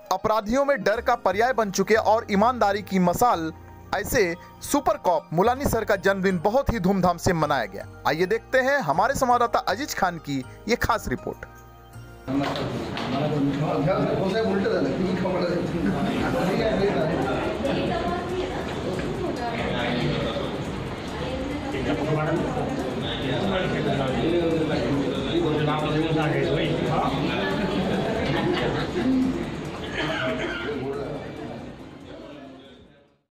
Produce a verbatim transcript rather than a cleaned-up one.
अपराधियों में डर का पर्याय बन चुके और ईमानदारी की मसाल ऐसे सुपर कॉप मुलानी सर का जन्मदिन बहुत ही धूमधाम से मनाया गया। आइए देखते हैं हमारे संवाददाता अजीज खान की ये खास रिपोर्ट।